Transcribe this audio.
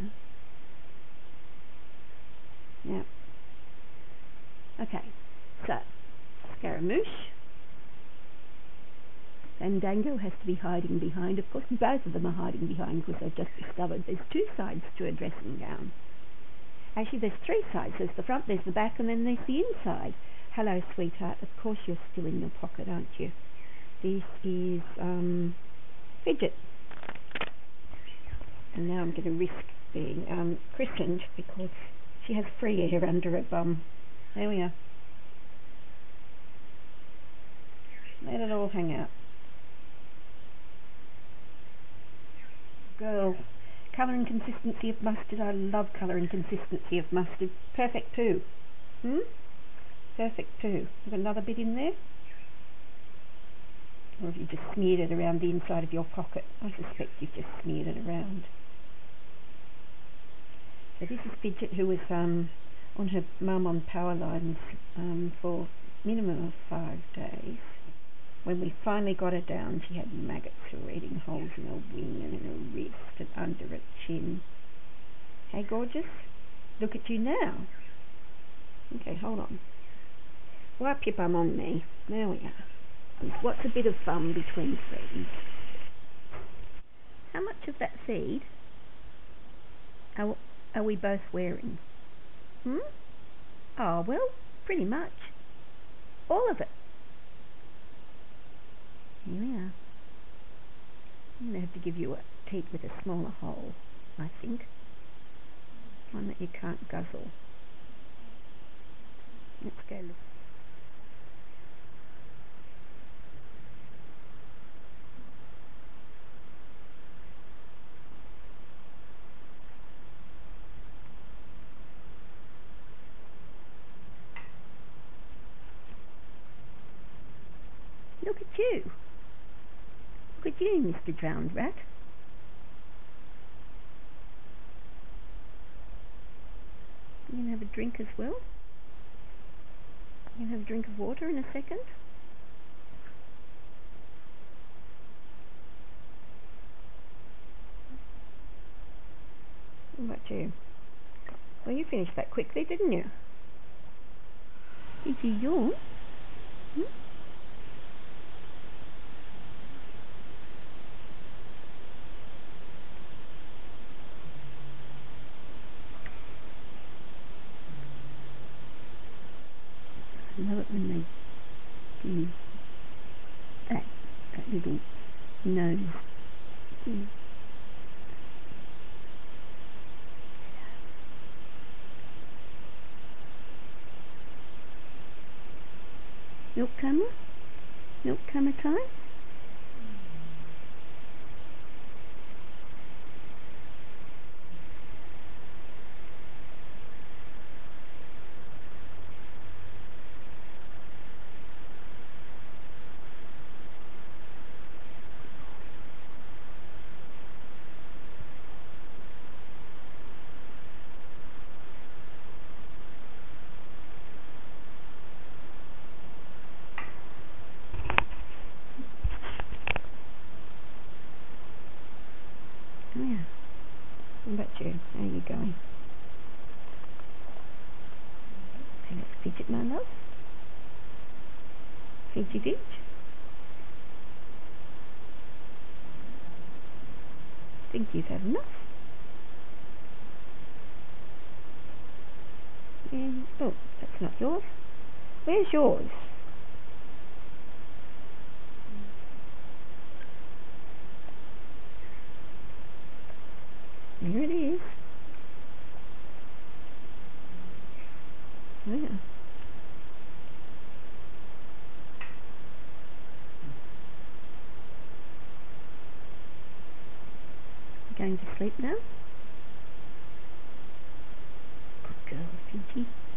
Yeah. Okay, so Scaramouche. Fandango has to be hiding behind. Of course, both of them are hiding behind because they've just discovered there's two sides to a dressing gown. Actually, there's three sides. There's the front, there's the back, and then there's the inside. Hello, sweetheart. Of course you're still in your pocket, aren't you? This is Fidget. And now I'm going to risk being christened because she has free air under her bum. There we are. Let it all hang out. Girls, colour and consistency of mustard. I love colour and consistency of mustard. Perfect too. Perfect too. Got another bit in there? Or have you just smeared it around the inside of your pocket? I suspect you've just smeared it around. So this is Fidget, who was on her mum on power lines for minimum of 5 days. When we finally got her down, she had maggots who were eating holes in her wing and in her wrist and under her chin. Hey, gorgeous? Look at you now. Okay, hold on. Wipe your bum on me. There we are. What's a bit of bum between feeds? How much of that feed are we both wearing? Oh, well, pretty much. All of it. Here we are. I'm going to have to give you a teat with a smaller hole, I think. One that you can't guzzle. Let's go look. Look at you. Look at you, Mr. Drowned Rat. You can have a drink as well. You can have a drink of water in a second. What about you? Well, you finished that quickly, didn't you? Did you yawn? I love it when they do that little nose. Milk coma? Milk coma time? Oh yeah. What about you? How are you going? Okay, let's Fidget, my love. Fidget it. Think you've had enough? And, oh, that's not yours. Where's yours? Here it is. Oh yeah. Going to sleep now? Good girl, Fidget.